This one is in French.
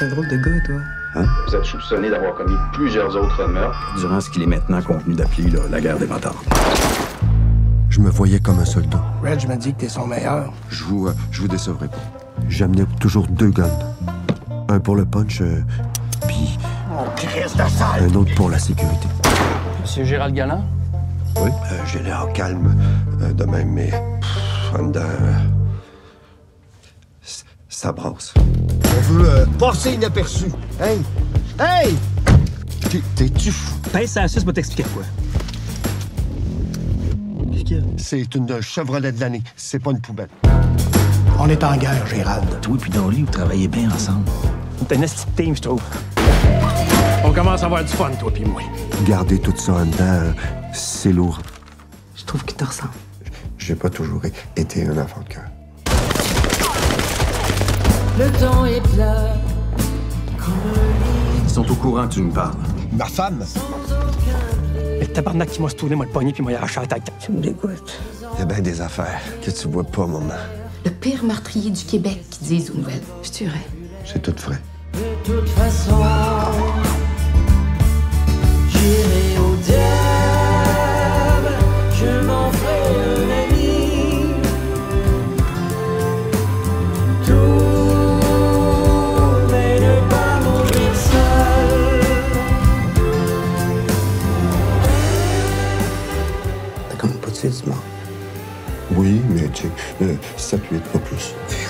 C'est un drôle de gars, toi. Hein? Vous êtes soupçonné d'avoir commis plusieurs autres meurtres. Durant ce qu'il est maintenant convenu d'appeler la guerre des motards. Je me voyais comme un soldat. Reg m'a dit que t'es son meilleur. Je vous décevrai pas. J'amenais toujours 2 guns. Un pour le punch, puis Mon Christ de salle! un autre pour la sécurité. Monsieur Gérald Galland? Oui, j'ai l'air calme de même, mais en dedans, ça brasse. On veut passer inaperçu. Hey! Hey! T'es-tu fou? Pince à 6 va t'expliquer quoi. Qu'est-ce qu'il y a? C'est une Chevrolet de l'année, c'est pas une poubelle. On est en guerre, Gérald. Toi puis Dolly, vous travaillez bien ensemble. T'es un esti de team, je trouve. On commence à avoir du fun, toi puis moi. Garder tout ça en dedans, c'est lourd. Je trouve qu'il te ressemble. J'ai pas toujours été un enfant de cœur. Le temps est plat. Ils sont au courant que tu nous parles. Ma femme? Le tabarnak qui m'a stouné, m'a le pogné puis m'a arraché la tête. Tu me dégoûtes. Il y a bien des affaires que tu vois pas, maman. Le pire meurtrier du Québec qui disent aux nouvelles. Je tuerais. C'est tout frais. De toute façon, j'irai au diable. Je m'en ferai un ami. Tout, mais ne pas mourir seul. T'as comme pas tué du mort. Oui, mais tu sais, ça peut être pas plus.